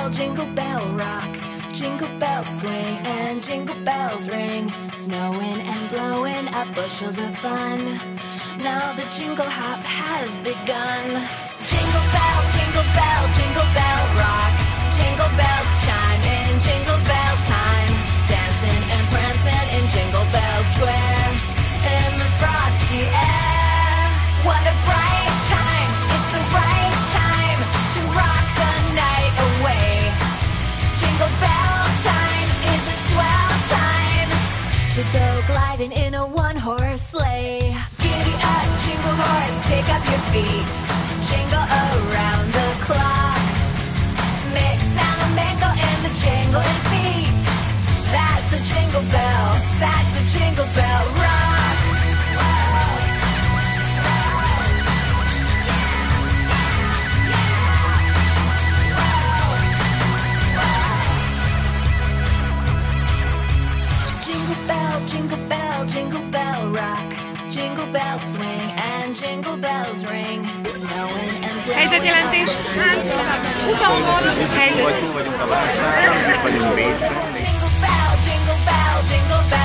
jingle bell rock. Jingle bells swing and jingle bells ring. Snowing and blowing up bushels of fun. Now the jingle hop has begun. Jingle bell, jingle bell, jingle bell rock. Jingle bells chime in jingle bell time. Dancing and prancing in Jingle Bell Square. In the frosty air. What a bright time, it's the right time to rock the night away. Jingle bell time is a swell time to go gliding in a one-horse sleigh. Giddy up, jingle horse, pick up your feet. Jingle around the clock. Mix and a mingle in the jingling feet. That's the jingle bell, that's the jingle bell rock. Jingle bell, jingle bell, jingle bell rock. Jingle bells swing and jingle bells ring. Snowing and blowing. Helyzetjelentés. Helyzet. Jingle bell, jingle bell, jingle bell.